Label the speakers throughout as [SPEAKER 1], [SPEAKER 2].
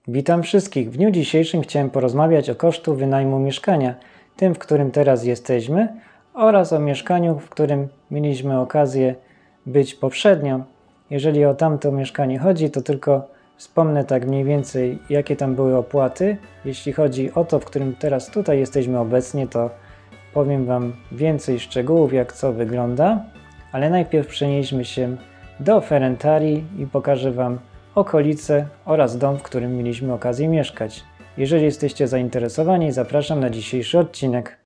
[SPEAKER 1] Witam wszystkich. W dniu dzisiejszym chciałem porozmawiać o kosztu wynajmu mieszkania, tym, w którym teraz jesteśmy, oraz o mieszkaniu, w którym mieliśmy okazję być poprzednio. Jeżeli o tamto mieszkanie chodzi, to tylko wspomnę tak mniej więcej, jakie tam były opłaty. Jeśli chodzi o to, w którym teraz tutaj jesteśmy obecnie, to powiem Wam więcej szczegółów, jak co wygląda, ale najpierw przenieśmy się do Ferentarii i pokażę Wam okolice oraz dom, w którym mieliśmy okazję mieszkać. Jeżeli jesteście zainteresowani, zapraszam na dzisiejszy odcinek.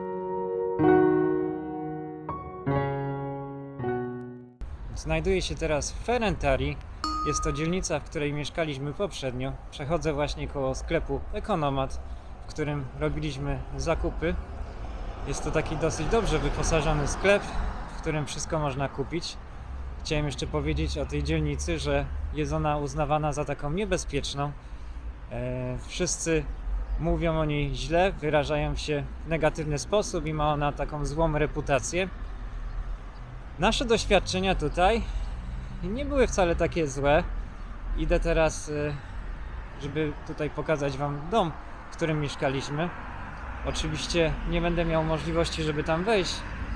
[SPEAKER 1] Znajduję się teraz w Ferentarii. Jest to dzielnica, w której mieszkaliśmy poprzednio. Przechodzę właśnie koło sklepu Economat, w którym robiliśmy zakupy. Jest to taki dosyć dobrze wyposażony sklep, w którym wszystko można kupić. Chciałem jeszcze powiedzieć o tej dzielnicy, że jest ona uznawana za taką niebezpieczną. Wszyscy mówią o niej źle, wyrażają się w negatywny sposób i ma ona taką złą reputację. Nasze doświadczenia tutaj nie były wcale takie złe. Idę teraz, żeby tutaj pokazać Wam dom, w którym mieszkaliśmy. Oczywiście nie będę miał możliwości, żeby tam wejść,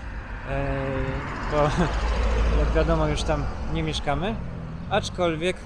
[SPEAKER 1] bo jak wiadomo już tam nie mieszkamy, aczkolwiek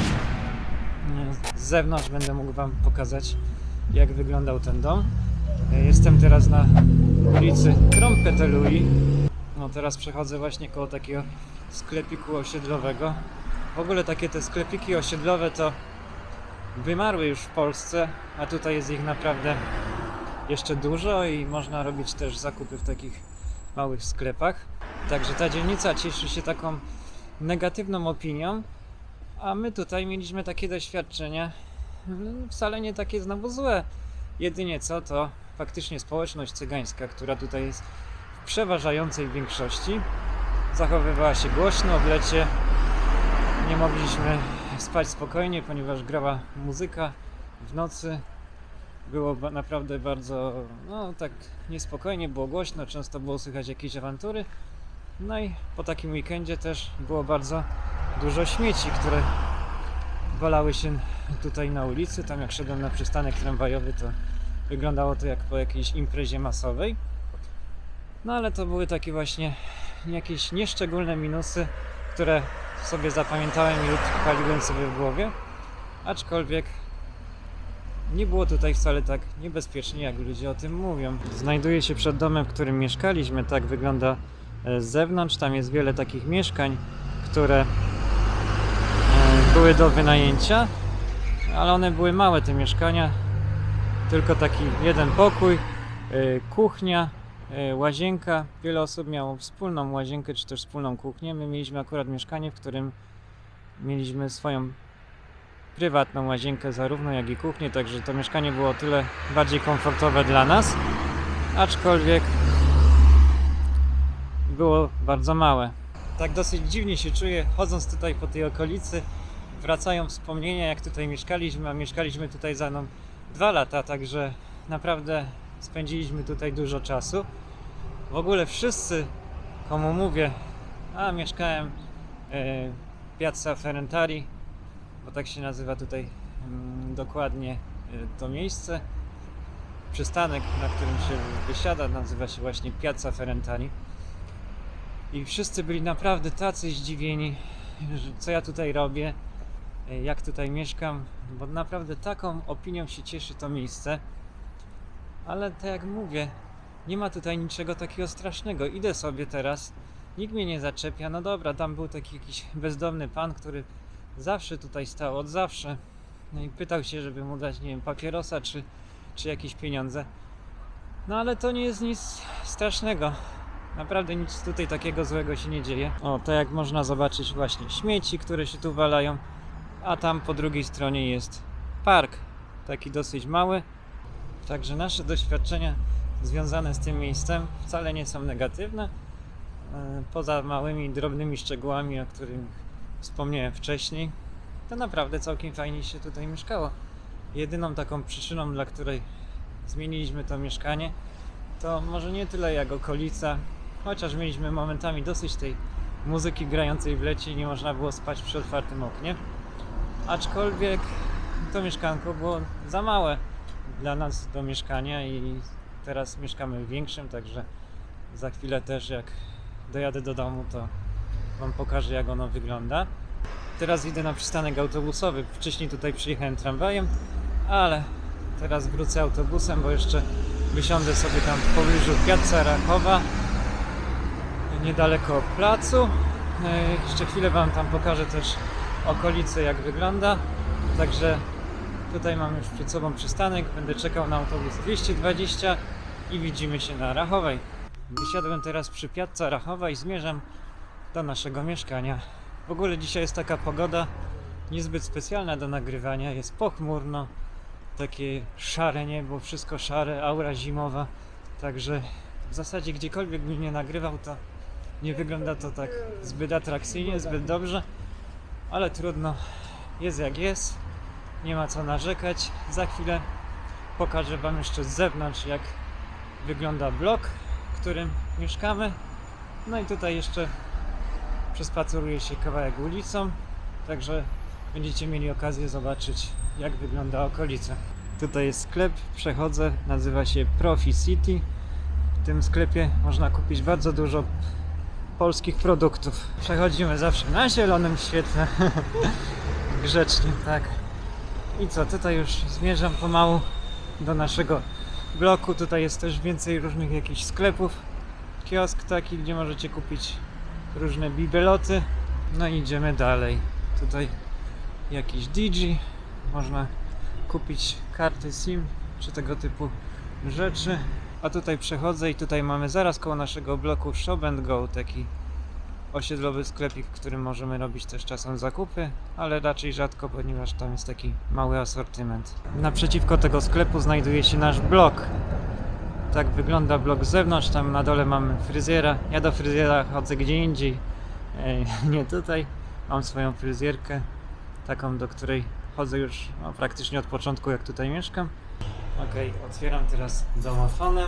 [SPEAKER 1] z zewnątrz będę mógł Wam pokazać, jak wyglądał ten dom. Jestem teraz na ulicy Krompetelui. No teraz przechodzę właśnie koło takiego sklepiku osiedlowego. W ogóle takie te sklepiki osiedlowe to wymarły już w Polsce, a tutaj jest ich naprawdę jeszcze dużo i można robić też zakupy w takich małych sklepach. Także ta dzielnica cieszy się taką negatywną opinią, a my tutaj mieliśmy takie doświadczenia wcale nie takie znowu złe. Jedynie co to faktycznie społeczność cygańska, która tutaj jest w przeważającej większości, zachowywała się głośno w lecie. Nie mogliśmy spać spokojnie, ponieważ grała muzyka w nocy. Było naprawdę bardzo, tak niespokojnie, było głośno, często było słychać jakieś awantury. No i po takim weekendzie też było bardzo dużo śmieci, które walały się tutaj na ulicy. Tam jak szedłem na przystanek tramwajowy, to wyglądało to jak po jakiejś imprezie masowej. No ale to były takie właśnie jakieś nieszczególne minusy, które sobie zapamiętałem i utrwaliłem sobie w głowie. Aczkolwiek nie było tutaj wcale tak niebezpiecznie, jak ludzie o tym mówią. Znajduję się przed domem, w którym mieszkaliśmy. Tak wygląda z zewnątrz. Tam jest wiele takich mieszkań, które były do wynajęcia, ale one były małe, te mieszkania. Tylko taki jeden pokój, kuchnia, łazienka. Wiele osób miało wspólną łazienkę, czy też wspólną kuchnię. My mieliśmy akurat mieszkanie, w którym mieliśmy swoją prywatną łazienkę zarówno jak i kuchnię, także to mieszkanie było o tyle bardziej komfortowe dla nas, aczkolwiek było bardzo małe. Tak dosyć dziwnie się czuję, chodząc tutaj po tej okolicy. Wracają wspomnienia, jak tutaj mieszkaliśmy, a mieszkaliśmy tutaj za mną 2 lata, także naprawdę spędziliśmy tutaj dużo czasu. W ogóle wszyscy, komu mówię, mieszkałem w Piazza Ferentarii, bo tak się nazywa tutaj dokładnie to miejsce. Przystanek, na którym się wysiada, nazywa się właśnie Piazza Ferentarii. I wszyscy byli naprawdę tacy zdziwieni, co ja tutaj robię, jak tutaj mieszkam, bo naprawdę taką opinią się cieszy to miejsce. Ale tak jak mówię, nie ma tutaj niczego takiego strasznego. Idę sobie teraz, nikt mnie nie zaczepia. No dobra, tam był taki jakiś bezdomny pan, który zawsze tutaj stał, od zawsze. No i pytał się, żeby mu dać, nie wiem, papierosa czy jakieś pieniądze. No ale to nie jest nic strasznego. Naprawdę nic tutaj takiego złego się nie dzieje. O, tak jak można zobaczyć właśnie śmieci, które się tu walają. A tam po drugiej stronie jest park. Taki dosyć mały. Także nasze doświadczenia związane z tym miejscem wcale nie są negatywne. Poza małymi, drobnymi szczegółami, o których wspomniałem wcześniej, to naprawdę całkiem fajnie się tutaj mieszkało. Jedyną taką przyczyną, dla której zmieniliśmy to mieszkanie, to może nie tyle jak okolica, chociaż mieliśmy momentami dosyć tej muzyki grającej w lecie i nie można było spać przy otwartym oknie. Aczkolwiek to mieszkanko było za małe dla nas do mieszkania i teraz mieszkamy w większym, także za chwilę też jak dojadę do domu, to wam pokażę, jak ono wygląda. Teraz idę na przystanek autobusowy. Wcześniej tutaj przyjechałem tramwajem, ale teraz wrócę autobusem, bo jeszcze wysiądę sobie tam w pobliżu Piazza Rachowa, niedaleko placu. Jeszcze chwilę wam tam pokażę też okolice, jak wygląda. Także tutaj mam już przed sobą przystanek, będę czekał na autobus 220 i widzimy się na Rachowej. Wysiadłem teraz przy Piazza Rachowa i zmierzam do naszego mieszkania. W ogóle dzisiaj jest taka pogoda niezbyt specjalna do nagrywania, jest pochmurno, takie szare niebo, wszystko szare, aura zimowa, także w zasadzie gdziekolwiek bym nie nagrywał, to nie wygląda to tak zbyt atrakcyjnie, zbyt dobrze, ale trudno, jest jak jest, nie ma co narzekać. Za chwilę pokażę wam jeszcze z zewnątrz, jak wygląda blok, w którym mieszkamy. No i tutaj jeszcze przespaceruję się kawałek ulicą, także będziecie mieli okazję zobaczyć, jak wygląda okolica. Tutaj jest sklep, przechodzę, nazywa się Profi City. W tym sklepie można kupić bardzo dużo polskich produktów. Przechodzimy zawsze na zielonym świetle, grzecznie, tak. I co, tutaj już zmierzam pomału do naszego bloku. Tutaj jest też więcej różnych jakichś sklepów. Kiosk taki, gdzie możecie kupić różne bibeloty. No i idziemy dalej. Tutaj jakiś Digi, można kupić karty SIM czy tego typu rzeczy. A tutaj przechodzę i tutaj mamy zaraz koło naszego bloku Shop and Go, taki osiedlowy sklepik, w którym możemy robić też czasem zakupy, ale raczej rzadko, ponieważ tam jest taki mały asortyment. Naprzeciwko tego sklepu znajduje się nasz blok. Tak wygląda blok z zewnątrz, tam na dole mamy fryzjera. Ja do fryzjera chodzę gdzie indziej, nie tutaj. Mam swoją fryzjerkę, taką, do której chodzę już praktycznie od początku, jak tutaj mieszkam. Ok, otwieram teraz domofonem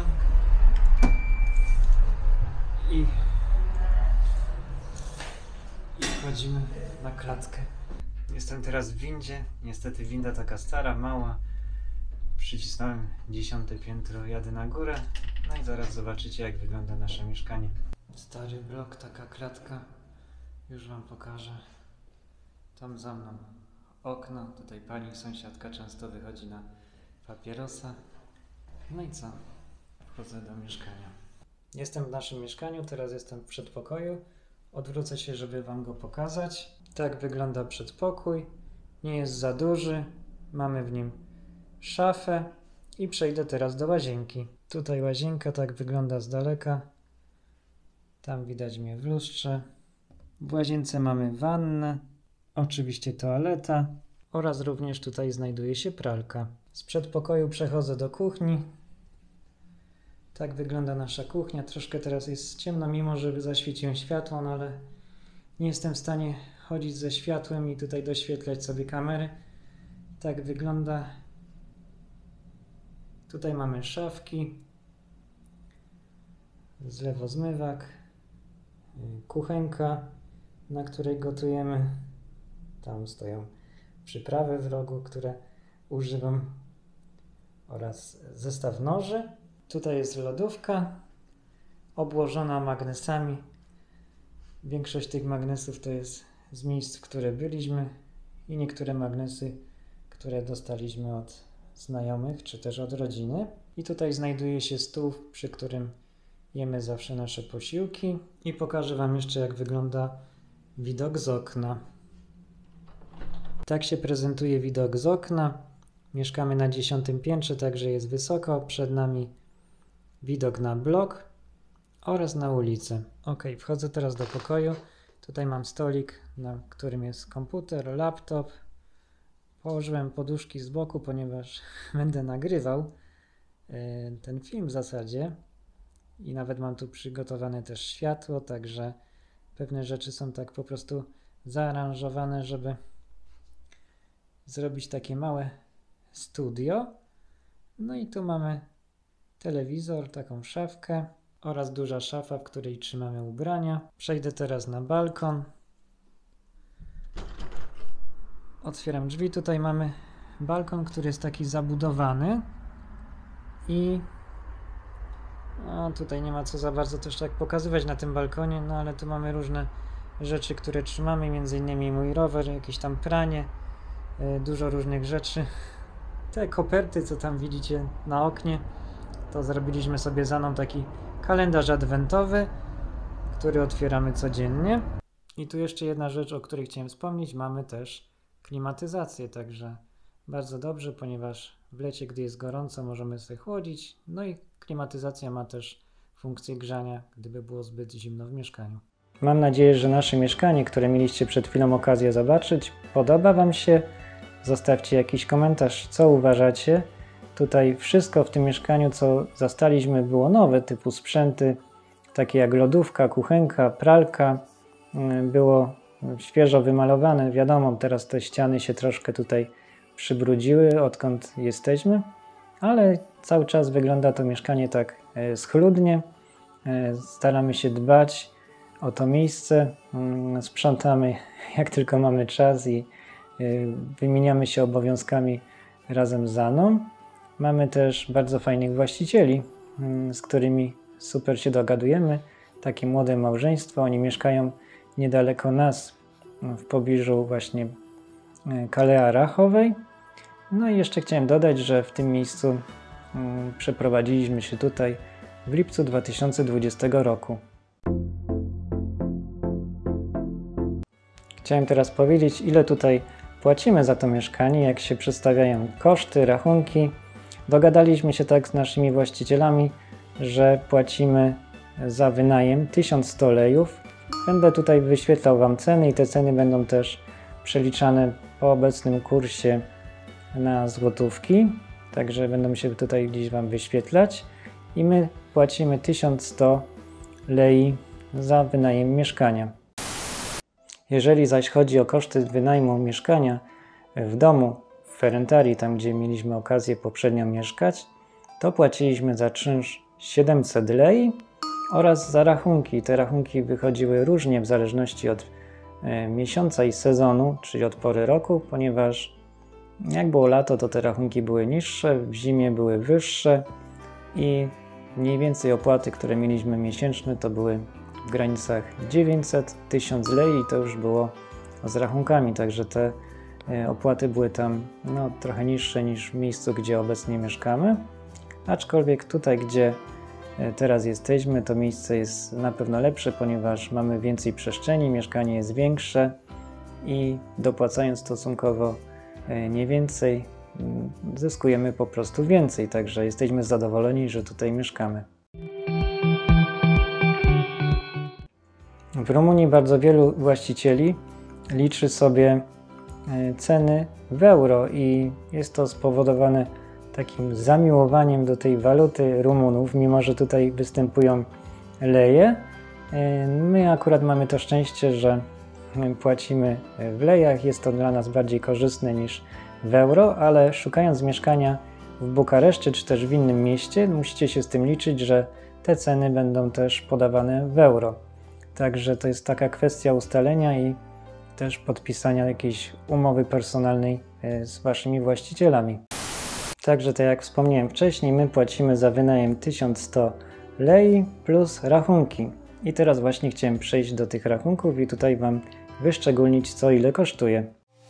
[SPEAKER 1] i wchodzimy na klatkę. Jestem teraz w windzie, niestety winda taka stara, mała. Przycisnąłem 10. piętro, jadę na górę, no i zaraz zobaczycie, jak wygląda nasze mieszkanie. Stary blok, taka klatka, już wam pokażę. Tam za mną okno, tutaj pani sąsiadka często wychodzi na papierosa. No i co? Wchodzę do mieszkania. Jestem w naszym mieszkaniu, teraz jestem w przedpokoju. Odwrócę się, żeby wam go pokazać. Tak wygląda przedpokój. Nie jest za duży. Mamy w nim szafę i przejdę teraz do łazienki. Tutaj łazienka tak wygląda z daleka. Tam widać mnie w lustrze. W łazience mamy wannę, oczywiście toaleta oraz również tutaj znajduje się pralka. Z przedpokoju przechodzę do kuchni. Tak wygląda nasza kuchnia. Troszkę teraz jest ciemno, mimo że zaświeciłem światło, no ale nie jestem w stanie chodzić ze światłem i tutaj doświetlać sobie kamery. Tak wygląda. Tutaj mamy szafki, zlewozmywak, kuchenka, na której gotujemy. Tam stoją przyprawy w rogu, które używam, oraz zestaw noży. Tutaj jest lodówka obłożona magnesami. Większość tych magnesów to jest z miejsc, w które byliśmy, i niektóre magnesy, które dostaliśmy od znajomych czy też od rodziny. I tutaj znajduje się stół, przy którym jemy zawsze nasze posiłki. I pokażę wam jeszcze, jak wygląda widok z okna. Tak się prezentuje widok z okna. Mieszkamy na 10. piętrze, także jest wysoko. Przed nami widok na blok oraz na ulicę. Ok, wchodzę teraz do pokoju. Tutaj mam stolik, na którym jest komputer, laptop. Położyłem poduszki z boku, ponieważ będę nagrywał ten film w zasadzie. I nawet mam tu przygotowane też światło, także pewne rzeczy są tak po prostu zaaranżowane, żeby zrobić takie małe studio. No i tu mamy telewizor, taką szafkę oraz duża szafa, w której trzymamy ubrania. Przejdę teraz na balkon. Otwieram drzwi, tutaj mamy balkon, który jest taki zabudowany i tutaj nie ma co za bardzo też tak pokazywać na tym balkonie, no ale tu mamy różne rzeczy, które trzymamy, między innymi mój rower, jakieś tam pranie, dużo różnych rzeczy. Te koperty, co tam widzicie na oknie, to zrobiliśmy sobie za mną taki kalendarz adwentowy, który otwieramy codziennie. I tu jeszcze jedna rzecz, o której chciałem wspomnieć, mamy też klimatyzację, także bardzo dobrze, ponieważ w lecie, gdy jest gorąco, możemy sobie chłodzić, no i klimatyzacja ma też funkcję grzania, gdyby było zbyt zimno w mieszkaniu. Mam nadzieję, że nasze mieszkanie, które mieliście przed chwilą okazję zobaczyć, podoba Wam się. Zostawcie jakiś komentarz, co uważacie. Tutaj wszystko w tym mieszkaniu, co zastaliśmy, było nowe, typu sprzęty, takie jak lodówka, kuchenka, pralka. Było świeżo wymalowane. Wiadomo, teraz te ściany się troszkę tutaj przybrudziły, odkąd jesteśmy, ale cały czas wygląda to mieszkanie tak schludnie. Staramy się dbać o to miejsce, sprzątamy jak tylko mamy czas i wymieniamy się obowiązkami razem z Anną. Mamy też bardzo fajnych właścicieli, z którymi super się dogadujemy. Takie młode małżeństwo, oni mieszkają niedaleko nas, w pobliżu właśnie Kalea Rachowej. No i jeszcze chciałem dodać, że w tym miejscu przeprowadziliśmy się tutaj w lipcu 2020 roku. Chciałem teraz powiedzieć, ile tutaj płacimy za to mieszkanie, jak się przedstawiają koszty, rachunki. Dogadaliśmy się tak z naszymi właścicielami, że płacimy za wynajem 1100 lejów. Będę tutaj wyświetlał Wam ceny i te ceny będą też przeliczane po obecnym kursie na złotówki. Także będą się tutaj gdzieś Wam wyświetlać. I my płacimy 1100 lei za wynajem mieszkania. Jeżeli zaś chodzi o koszty wynajmu mieszkania w domu w Ferentarii, tam gdzie mieliśmy okazję poprzednio mieszkać, to płaciliśmy za czynsz 700 lei oraz za rachunki. Te rachunki wychodziły różnie w zależności od miesiąca i sezonu, czyli od pory roku, ponieważ jak było lato, to te rachunki były niższe, w zimie były wyższe i mniej więcej opłaty, które mieliśmy miesięczne, to były w granicach 900-1000 lei i to już było z rachunkami, także te opłaty były tam trochę niższe niż w miejscu, gdzie obecnie mieszkamy. Aczkolwiek tutaj, gdzie teraz jesteśmy, to miejsce jest na pewno lepsze, ponieważ mamy więcej przestrzeni, mieszkanie jest większe i dopłacając stosunkowo nie więcej, zyskujemy po prostu więcej, także jesteśmy zadowoleni, że tutaj mieszkamy. W Rumunii bardzo wielu właścicieli liczy sobie ceny w euro i jest to spowodowane takim zamiłowaniem do tej waluty Rumunów, mimo że tutaj występują leje. My akurat mamy to szczęście, że płacimy w lejach, jest to dla nas bardziej korzystne niż w euro, ale szukając mieszkania w Bukareszcie czy też w innym mieście, musicie się z tym liczyć, że te ceny będą też podawane w euro. Także to jest taka kwestia ustalenia i też podpisania jakiejś umowy personalnej z waszymi właścicielami. Także tak jak wspomniałem wcześniej, my płacimy za wynajem 1100 lei plus rachunki. I teraz właśnie chciałem przejść do tych rachunków i tutaj Wam wyszczególnić, co ile kosztuje.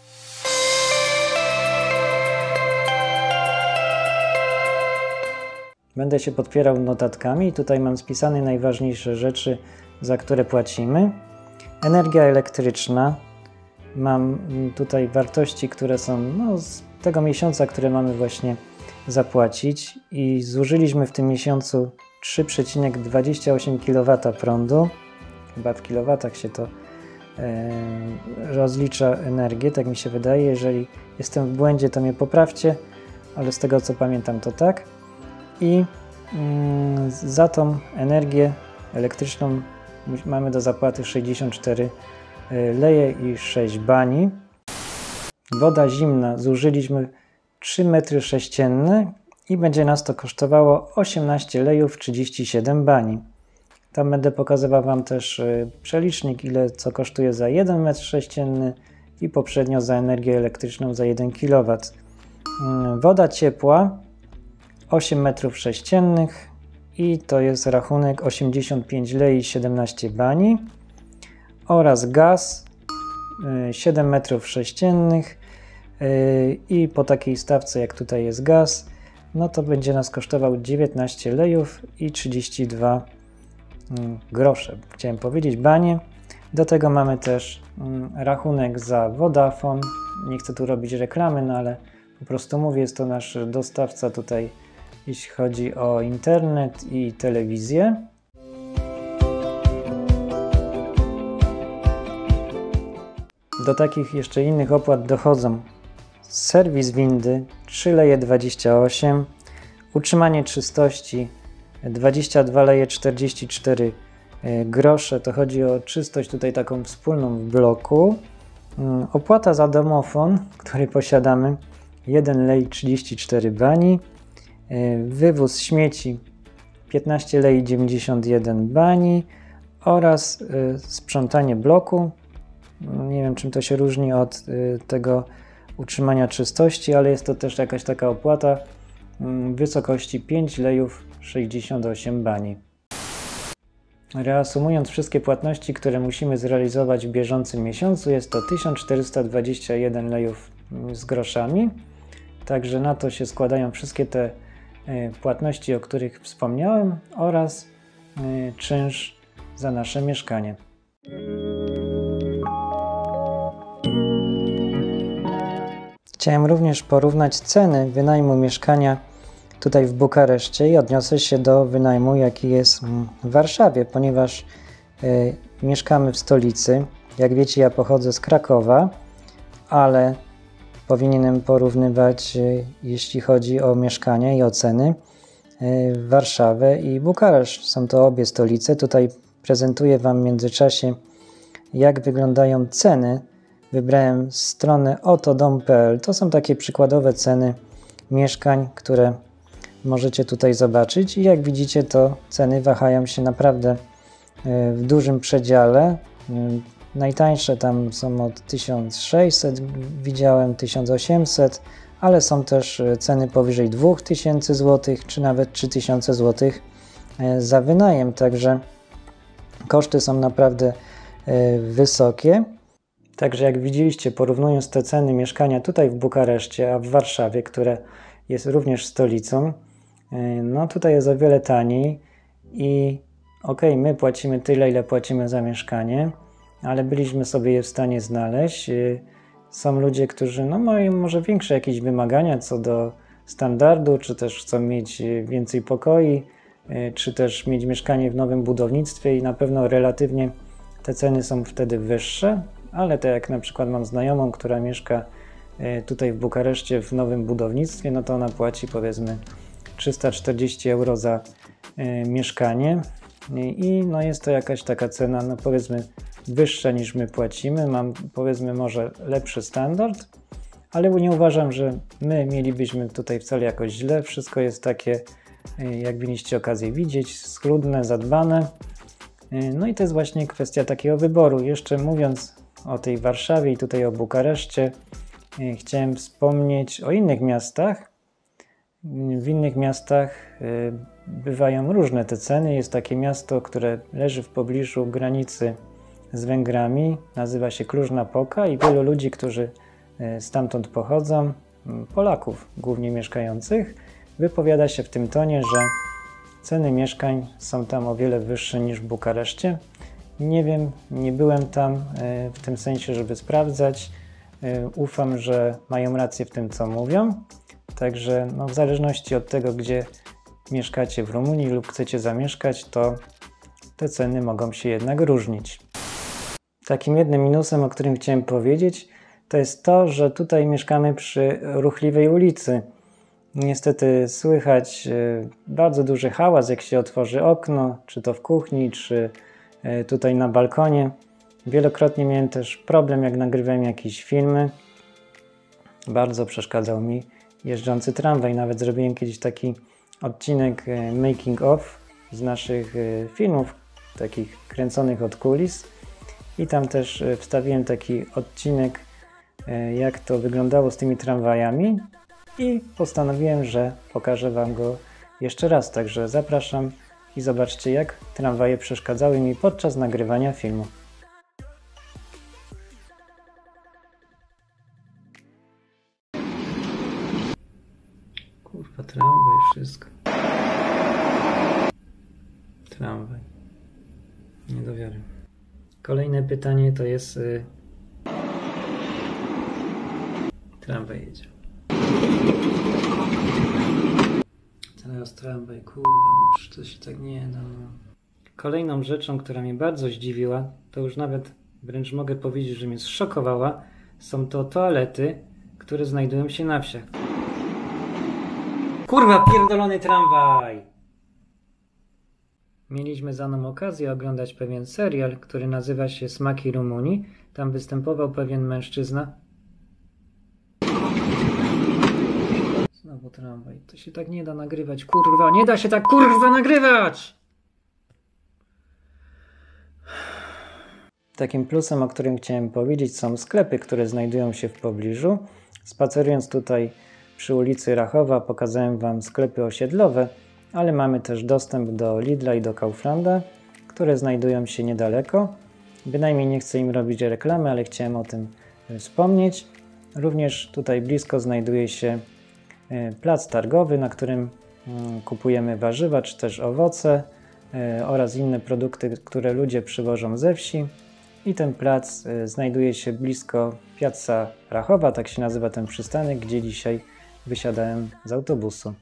[SPEAKER 1] Będę się podpierał notatkami. Tutaj mam spisane najważniejsze rzeczy, za które płacimy. Energia elektryczna. Mam tutaj wartości, które są z tego miesiąca, które mamy właśnie zapłacić i zużyliśmy w tym miesiącu 3,28 kW prądu. Chyba w kilowatach się to rozlicza energię, tak mi się wydaje. Jeżeli jestem w błędzie, to mnie poprawcie, ale z tego co pamiętam to tak. I za tą energię elektryczną mamy do zapłaty 64 leje i 6 bani. Woda zimna zużyliśmy 3 m3 i będzie nas to kosztowało 18 lejów 37 bani. Tam będę pokazywał Wam też przelicznik, ile co kosztuje za 1 m3 i poprzednio za energię elektryczną za 1 kW. Woda ciepła 8 m3 i to jest rachunek 85 lei 17 bani oraz gaz 7 m3 i po takiej stawce jak tutaj jest gaz, no to będzie nas kosztował 19 lejów i 32 grosze, chciałem powiedzieć, banie. Do tego mamy też rachunek za Vodafone. Nie chcę tu robić reklamy, no ale po prostu mówię, jest to nasz dostawca tutaj, jeśli chodzi o internet i telewizję. Do takich jeszcze innych opłat dochodzą serwis windy 3 leje 28, utrzymanie czystości 22 leje 44 grosze, to chodzi o czystość tutaj taką wspólną w bloku. Opłata za domofon, który posiadamy 1 lej 34 bani, wywóz śmieci 15 lei 91 bani oraz sprzątanie bloku. Nie wiem, czym to się różni od tego utrzymania czystości, ale jest to też jakaś taka opłata w wysokości 5 lejów 68 bani. Reasumując wszystkie płatności, które musimy zrealizować w bieżącym miesiącu, jest to 1421 lejów z groszami. Także na to się składają wszystkie te płatności, o których wspomniałem, oraz czynsz za nasze mieszkanie. Chciałem również porównać ceny wynajmu mieszkania tutaj w Bukareszcie i odniosę się do wynajmu, jaki jest w Warszawie, ponieważ mieszkamy w stolicy. Jak wiecie, ja pochodzę z Krakowa, ale powinienem porównywać, jeśli chodzi o mieszkania i o ceny, Warszawę i Bukareszt. Są to obie stolice. Tutaj prezentuję Wam w międzyczasie, jak wyglądają ceny. Wybrałem stronę otodom.pl. To są takie przykładowe ceny mieszkań, które możecie tutaj zobaczyć. I jak widzicie, to ceny wahają się naprawdę w dużym przedziale. Najtańsze tam są od 1600, widziałem 1800, ale są też ceny powyżej 2000 zł, czy nawet 3000 zł za wynajem. Także koszty są naprawdę wysokie. Także jak widzieliście, porównując te ceny mieszkania tutaj w Bukareszcie, a w Warszawie, które jest również stolicą, no tutaj jest o wiele taniej i my płacimy tyle, ile płacimy za mieszkanie, ale byliśmy sobie je w stanie znaleźć. Są ludzie, którzy mają może większe jakieś wymagania co do standardu, czy też chcą mieć więcej pokoi, czy też mieć mieszkanie w nowym budownictwie i na pewno relatywnie te ceny są wtedy wyższe. Ale tak jak na przykład mam znajomą, która mieszka tutaj w Bukareszcie w nowym budownictwie, no to ona płaci powiedzmy 340 euro za mieszkanie i jest to jakaś taka cena, powiedzmy wyższa niż my płacimy. Mam powiedzmy może lepszy standard, ale nie uważam, że my mielibyśmy tutaj wcale jakoś źle. Wszystko jest takie, jak mieliście okazję widzieć, schludne, zadbane. No i to jest właśnie kwestia takiego wyboru. Jeszcze mówiąc o tej Warszawie i tutaj o Bukareszcie, chciałem wspomnieć o innych miastach. W innych miastach bywają różne te ceny. Jest takie miasto, które leży w pobliżu granicy z Węgrami. Nazywa się Cluj-Napoca i wielu ludzi, którzy stamtąd pochodzą, Polaków głównie mieszkających, wypowiada się w tym tonie, że ceny mieszkań są tam o wiele wyższe niż w Bukareszcie. Nie wiem, nie byłem tam w tym sensie, żeby sprawdzać. Ufam, że mają rację w tym, co mówią. Także w zależności od tego, gdzie mieszkacie w Rumunii lub chcecie zamieszkać, to te ceny mogą się jednak różnić. Takim jednym minusem, o którym chciałem powiedzieć, to jest to, że tutaj mieszkamy przy ruchliwej ulicy. Niestety słychać bardzo duży hałas, jak się otworzy okno, czy to w kuchni, czy tutaj na balkonie. Wielokrotnie miałem też problem, jak nagrywałem jakieś filmy. Bardzo przeszkadzał mi jeżdżący tramwaj. Nawet zrobiłem kiedyś taki odcinek making of z naszych filmów, takich kręconych od kulis. I tam też wstawiłem taki odcinek, jak to wyglądało z tymi tramwajami. i postanowiłem, że pokażę Wam go jeszcze raz, także zapraszam i zobaczcie, jak tramwaje przeszkadzały mi podczas nagrywania filmu. Kurwa, tramwaj, wszystko. Tramwaj. Nie do wiary. Kolejne pytanie to jest... Tramwaj jedzie. Teraz tramwaj, kurwa, no to się tak nie da. No. Kolejną rzeczą, która mnie bardzo zdziwiła, to już nawet wręcz mogę powiedzieć, że mnie zszokowała, są to toalety, które znajdują się na wsiach. Kurwa, pierdolony tramwaj! Mieliśmy za mną okazję oglądać pewien serial, który nazywa się Smaki Rumunii. Tam występował pewien mężczyzna. Znowu tramwaj. To się tak nie da nagrywać, kurwa! Nie da się tak, kurwa, nagrywać! Takim plusem, o którym chciałem powiedzieć, są sklepy, które znajdują się w pobliżu. Spacerując tutaj przy ulicy Rachowa, pokazałem Wam sklepy osiedlowe, ale mamy też dostęp do Lidla i do Kauflanda, które znajdują się niedaleko. Bynajmniej nie chcę im robić reklamy, ale chciałem o tym wspomnieć. Również tutaj blisko znajduje się plac targowy, na którym kupujemy warzywa czy też owoce oraz inne produkty, które ludzie przywożą ze wsi. I ten plac znajduje się blisko Piazza Rachowa, tak się nazywa ten przystanek, gdzie dzisiaj wysiadałem z autobusu.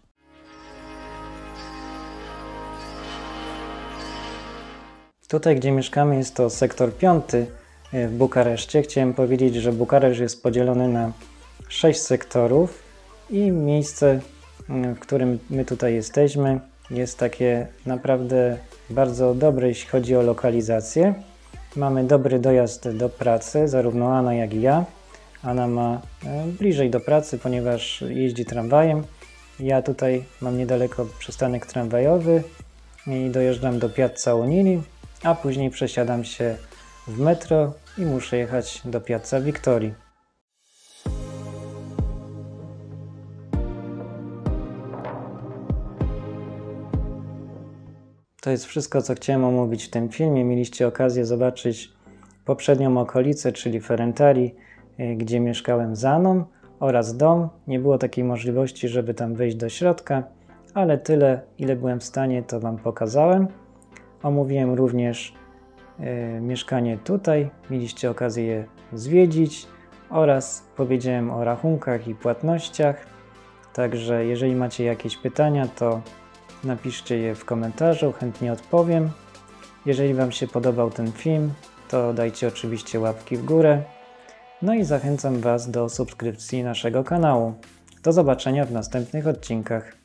[SPEAKER 1] Tutaj, gdzie mieszkamy, jest to sektor 5 w Bukareszcie. Chciałem powiedzieć, że Bukareszt jest podzielony na 6 sektorów i miejsce, w którym my tutaj jesteśmy, jest takie naprawdę bardzo dobre, jeśli chodzi o lokalizację. Mamy dobry dojazd do pracy, zarówno Anna, jak i ja. Anna ma bliżej do pracy, ponieważ jeździ tramwajem. Ja tutaj mam niedaleko przystanek tramwajowy i dojeżdżam do Piazza Unili, a później przesiadam się w metro i muszę jechać do Piazza Wiktorii. To jest wszystko, co chciałem omówić w tym filmie. Mieliście okazję zobaczyć poprzednią okolicę, czyli Ferentari, gdzie mieszkałem z Anną, oraz dom. Nie było takiej możliwości, żeby tam wejść do środka, ale tyle, ile byłem w stanie, to Wam pokazałem. Omówiłem również mieszkanie tutaj, mieliście okazję je zwiedzić oraz powiedziałem o rachunkach i płatnościach. Także jeżeli macie jakieś pytania, to napiszcie je w komentarzu, chętnie odpowiem. Jeżeli Wam się podobał ten film, to dajcie oczywiście łapki w górę. No i zachęcam Was do subskrypcji naszego kanału. Do zobaczenia w następnych odcinkach.